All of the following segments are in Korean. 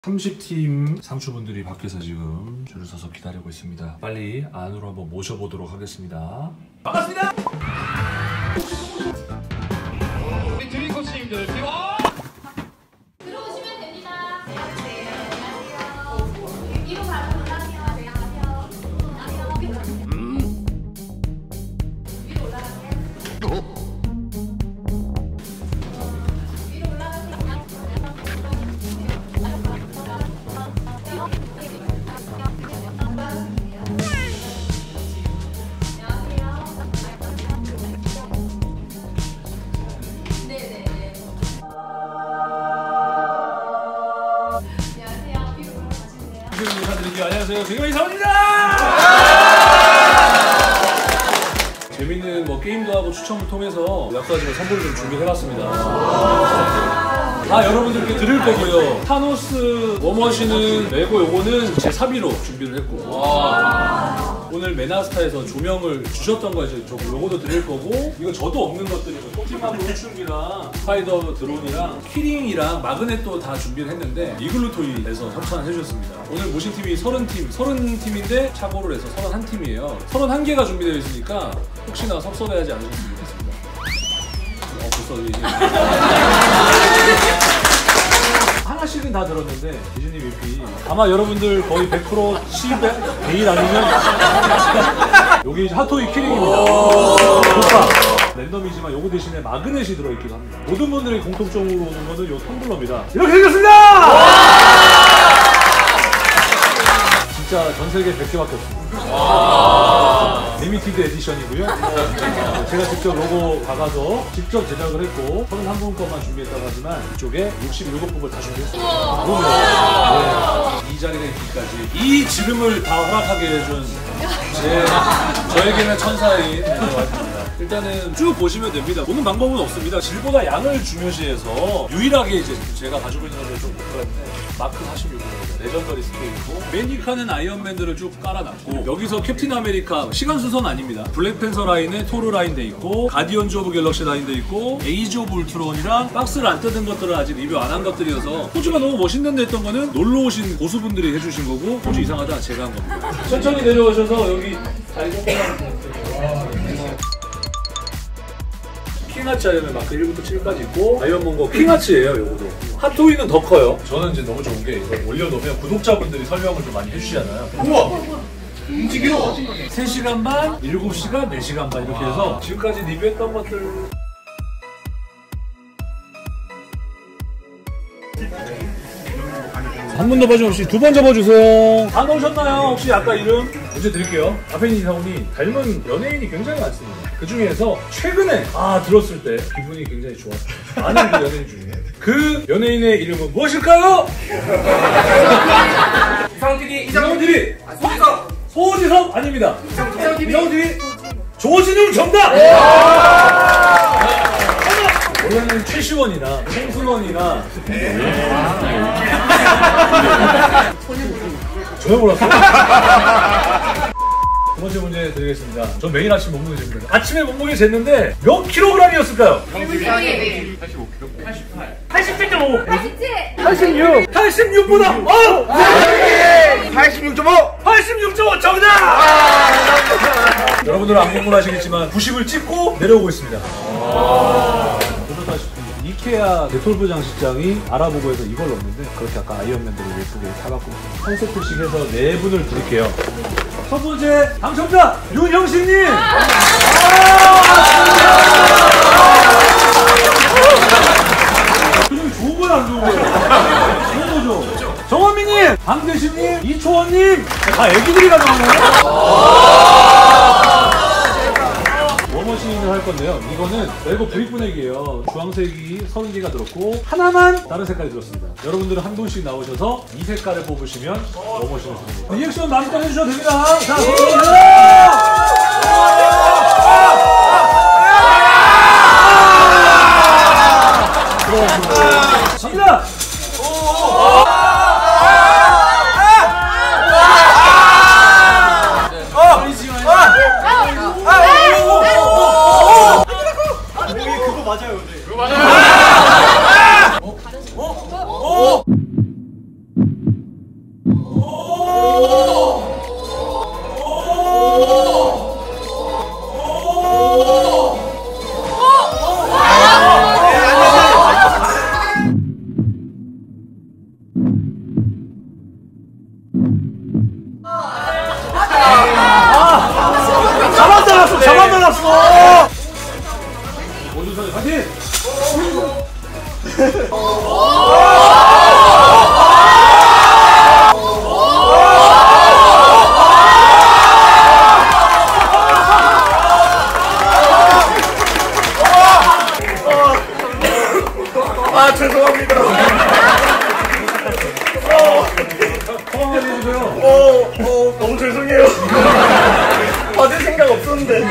30팀 상추분들이 밖에서 지금 줄을 서서 기다리고 있습니다. 빨리 안으로 한번 모셔보도록 하겠습니다. 반갑습니다. 우리 드림 코치님들 들어오시면 됩니다. 네, 안녕하세요. 위로 가서 올라가세요. 네, 안녕하세요. 위로 올라가세요. 인사드릴게요. 안녕하세요. 개그맨 이사원입니다. 재밌는 게임도 하고 추첨을 통해서 약속하지만 선물을 좀 준비해봤습니다. 다 여러분들께 드릴 거고요. 타노스 워머신은 레고 요거는 제 사비로 준비를 했고 오늘 메나스타에서 조명을 주셨던 거 이제 요거도 드릴 거고 이거 저도 없는 것들이고 토끼마블 호충기랑 스파이더 드론이랑 키링이랑 마그넷도 다 준비를 했는데 이글루 토이에서 협찬을 해주셨습니다. 오늘 모신 팀이 30팀인데 착오를 해서 31팀이에요. 31개가 준비되어 있으니까 혹시나 섭섭해하지 않으셨으면 좋겠습니다. 벌써 이제 하나씩은 다 들었는데 디즈니 위피 아마 여러분들 거의 100% 베일 아니면 여기 핫토이 키링입니다. 좋다. 랜덤이지만 요거 대신에 마그넷이 들어있기도 합니다. 모든 분들이 공통적으로 오는 거는 요 텀블러입니다. 이렇게 생겼습니다! 진짜 전 세계 100개밖에 없습니다. 리미티드 에디션이고요. 제가 직접 로고 박아서 직접 제작을 했고 31분 것만 준비했다고 하지만 이쪽에 67곡을 다 준비했습니다. 네. 이 자리가 있기까지 이 지름을 다 허락하게 해준 저에게는 천사인 와이프입니다. 일단은 쭉 보시면 됩니다. 보는 방법은 없습니다. 질보다 양을 중요시해서 유일하게 이제 제가 가지고 있는 것을 좀 못하는데 마크 46입니다. 레전더리 스케일이고 매니카는 아이언맨들을 쭉 깔아놨고 여기서 캡틴 아메리카 시간 순서는 아닙니다. 블랙팬서 라인에 토르 라인 돼 있고 가디언즈 오브 갤럭시 라인 돼 있고 에이지 오브 울트론이랑 박스를 안 뜯은 것들은 아직 리뷰 안 한 것들이어서 포즈가 너무 멋있는데 했던 거는 놀러 오신 고수분들이 해주신 거고 포즈 이상하다 제가 한 겁니다. 천천히 내려오셔서 여기 자리 조금만 킹아치 아이언맨 마크 1부터 7까지 있고 아이언먼 거 킹아치예요. 요거도 핫토이는 더 커요. 저는 이제 너무 좋은 게 이걸 올려놓으면 구독자분들이 설명을 좀 많이 해주시잖아요. 우와! 움직여! 3시간 반, 7시간, 4시간 반 이렇게 해서 지금까지 리뷰했던 것들 한 번 더 빠짐없이 2번 접어주세요. 다 넣으셨나요? 혹시 아까 이름? 문제 드릴게요. 아페니 이사원이 닮은 연예인이 굉장히 많습니다. 그 중에서 최근에 들었을 때 기분이 굉장히 좋았어요. 아는 그 연예인 중에 그 연예인의 이름은 무엇일까요? 이상TV! 소지섭 아닙니다. 이상TV! 조진웅 정답! 원래는 최시원이나 홍순원이나 전혀 몰랐어요. 두 번째 문제 드리겠습니다. 전 매일 아침 몸무게 잽니다. 아침에 몸무게 쟀는데 몇 킬로그램이었을까요? 85kg. 87.5 87. 86보다 86.5! 86.5 정답! 여러분들은 안 궁금하시겠지만 90을 찍고 내려오고 있습니다. 보셨다시피 이케아 데톨프 장식장이 알아보고 해서 이걸 넣었는데 그렇게 아까 아이언맨들을 예쁘게 사갖고 컨셉트식 해서 4분을 드릴게요. 첫 번째 당첨자 윤형식님! 표정이 좋은 거야 안 좋은 거야? 좋은 거죠? 정원미님! 강대신님! 이초원님! 다 애기들이 가져왔네요? 워머신을 할 건데요. 이거는 레고 브릭분액이에요. 주황색이 30개가 들었고 하나만 다른 색깔이 들었습니다. 여러분들은 한 분씩 나오셔서 이 색깔을 뽑으시면 워머신을 주는 겁니다. 리액션 마음껏 해주셔도 됩니다. 자, 갑니다! 맞아요. 잘랐어. 오준선이 파이팅! 아 죄송합니다. 너무 죄송해요. 받을 생각 없었는데.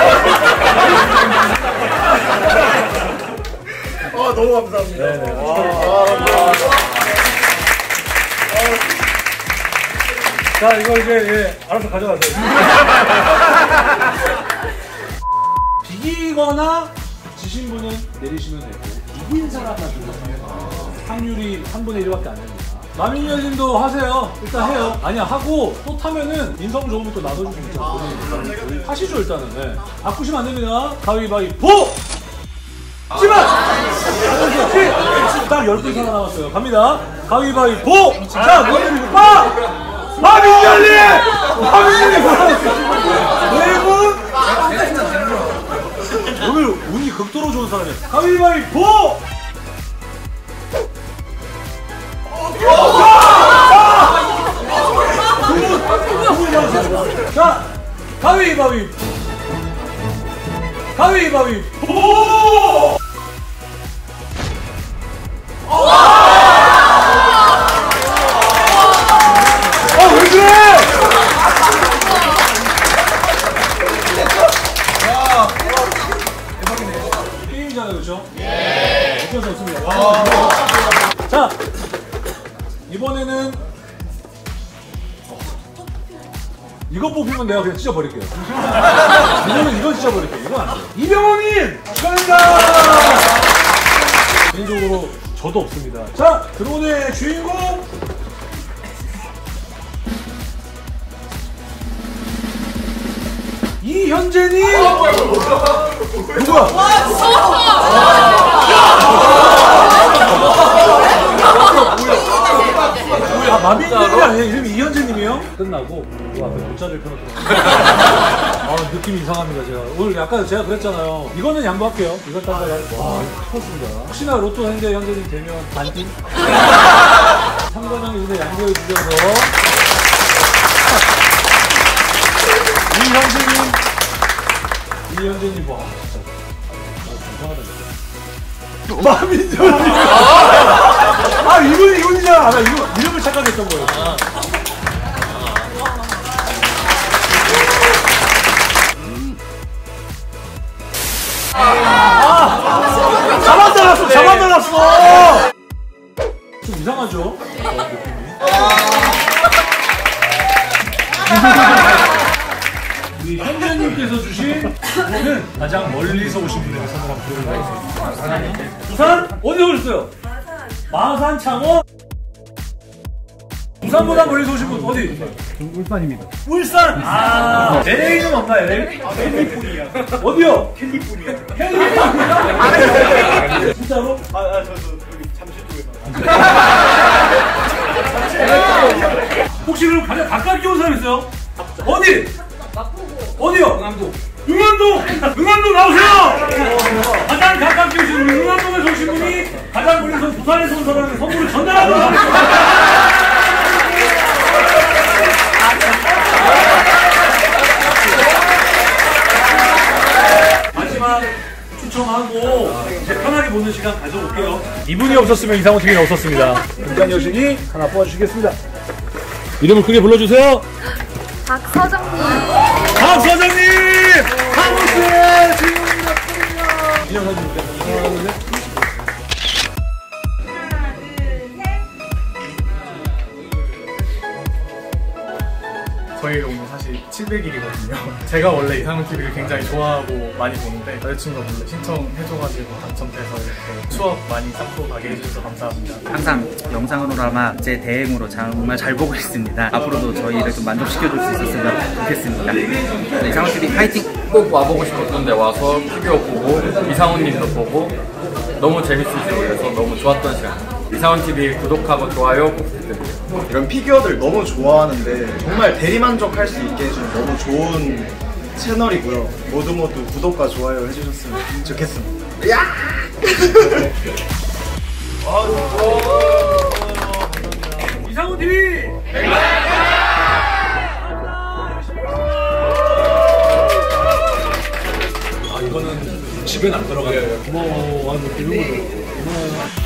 너무 감사합니다. 자, 이거 이제 알아서 가져가세요. 비기거나 지신 분은 내리시면 되고 이긴 사람만 들어가면 확률이 3분의 1밖에 안 됩니다. 마민여진도 하세요. 일단 해요. 아니야, 하고 또 타면은 인성 좋으면 또 나눠주시면 있잖아요. 하시죠, 일단은. 네. 아프시면 안 됩니다. 가위바위보! 지만! 딱 10분 살아남았어요. 갑니다. 가위바위보! 자, 뭐냐면 마민여진! 마민여진 살아남았어요. 4분! 오늘 운이 극도로 좋은 사람이에요. 가위바위보! 자, 가위바위보! 가위바위보! 왜 그래! 게임이잖아요, 그렇죠? 예. 어쩔 수 없습니다. 자, 이번에는 이거 뽑히면 내가 그냥 찢어버릴게요. 이건 찢어버릴게요. 이건 안 돼요. 이병헌님! 축하합니다! 개인적으로 저도 없습니다. 자, 드론의 주인공! 이현재님! 누구야? 마민님이 아니에요? 이름이 이현재님이요? 끝나고 그 앞에 문자를 펴놓더라고요. 느낌이 이상합니다. 제가 오늘 약간 제가 그랬잖아요. 이거는 양보할게요. 이거 따라가. 와, 컸습니다. 혹시나 로또 현재 현재님 되면 반띵? 상관왕이 오늘 양보해 주셔서 이현재님 와 진짜 이상하다. 마민정님. 이분이잖아. 나 이거 이름을 착각했던 거예요. 자만 달랐어. 좀 이상하죠? 우리 현재님께서 주신 는 가장 멀리서 오신 분에게 선물 한번 드리도록 하겠습니다. 부산? 어디서 오셨어요? 마산 창원? 부산보다 멀리서 오신 분 어디? 울산입니다. 울산! LA는 없나요? LA? 캘리포니아. 어디요? 캘리포니아. 캘리포니아? 진짜로? 저도 여기 잠실 쪽에서. 혹시 그럼 가장 가깝게 온 사람 있어요? 어디? 어디요? 응암동 나오세요! 가장 가깝게 오신 우리 응암동에서 오신 분이 가장 멀리서 부산에서 온 사람에게 선물을 전달하도록 하겠습니다. 마지막 추첨하고 이제 편하게 보는 시간 가져올게요. 이분이 없었으면 이상호 TV는 없었습니다. 김장 여신이 하나 뽑아주시겠습니다. 이름을 크게 불러주세요. 박서정님. 박서정님! 하우스의 주인공입니다. 인형 사진 볼게요. 저희 오늘 사실 700일이거든요. 제가 원래 이상훈 TV를 굉장히 좋아하고 많이 보는데 여자친구가 몰래 신청해줘가지고 당첨돼서 이렇게 추억 많이 쌓고 가게 해주셔서 감사합니다. 항상 영상으로나마 제 대행으로 정말 잘 보고 있습니다. 앞으로도 저희를 좀 만족시켜줄 수 있었으면 좋겠습니다. 이상훈 TV 파이팅! 꼭 와보고 싶었는데 와서 피규어 보고 이상훈님도 보고 너무 재밌으시고 그래서 너무 좋았던 시간. 이상훈TV 구독하고 좋아요 꼭 부탁드립니다. 이런 피규어들 너무 좋아하는데 정말 대리만족할 수 있게 해준 너무 좋은 채널이고요. 모두 구독과 좋아요 해주셨으면 좋겠습니다. 이상훈 TV. 아 이거는 집엔 안 들어가요. 고마워. 아, 뭐 이런 거죠. 고마워.